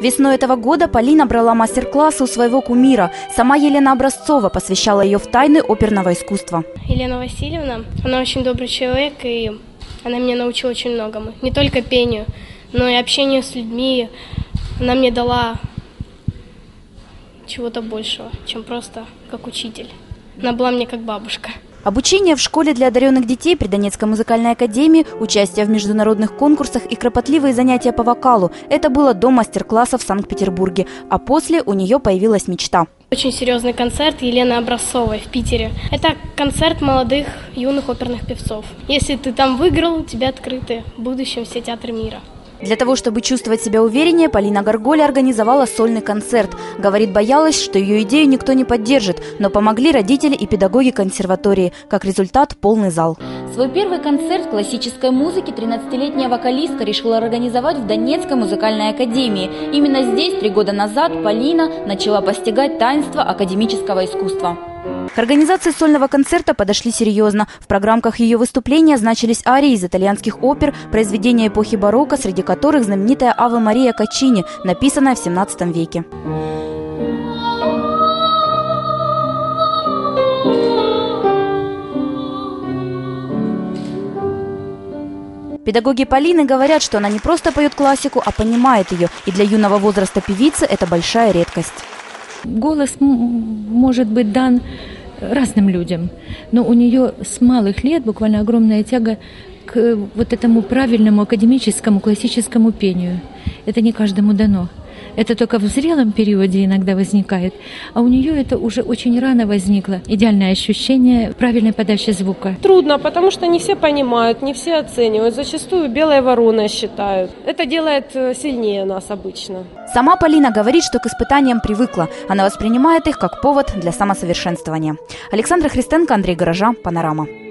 Весной этого года Полина брала мастер-классы у своего кумира. Сама Елена Образцова посвящала ее в тайны оперного искусства. Елена Васильевна, она очень добрый человек, и она меня научила очень многому. Не только пению, но и общению с людьми. Она мне дала чего-то большего, чем просто как учитель. Она была мне как бабушка. Обучение в школе для одаренных детей при Донецкой музыкальной академии, участие в международных конкурсах и кропотливые занятия по вокалу – это было до мастер-класса в Санкт-Петербурге. А после у нее появилась мечта. Очень серьезный концерт Елены Образцовой в Питере. Это концерт молодых, юных оперных певцов. Если ты там выиграл, у тебя открыты в будущем все театры мира. Для того, чтобы чувствовать себя увереннее, Полина Горголя организовала сольный концерт. Говорит, боялась, что ее идею никто не поддержит, но помогли родители и педагоги консерватории. Как результат – полный зал. Свой первый концерт классической музыки 13-летняя вокалистка решила организовать в Донецкой музыкальной академии. Именно здесь 3 года назад Полина начала постигать таинство академического искусства. К организации сольного концерта подошли серьезно. В программках ее выступления значились арии из итальянских опер, произведения эпохи барокко, среди которых знаменитая «Аве Мария Каччини», написанная в 17 веке. Педагоги Полины говорят, что она не просто поет классику, а понимает ее. И для юного возраста певицы это большая редкость. Голос может быть дан разным людям, но у нее с малых лет буквально огромная тяга к вот этому правильному академическому классическому пению. Это не каждому дано. Это только в зрелом периоде иногда возникает, а у нее это уже очень рано возникло. Идеальное ощущение правильной подачи звука. Трудно, потому что не все понимают, не все оценивают. Зачастую белой вороной считают. Это делает сильнее нас обычно. Сама Полина говорит, что к испытаниям привыкла. Она воспринимает их как повод для самосовершенствования. Александра Христенко, Андрей Горожа, Панорама.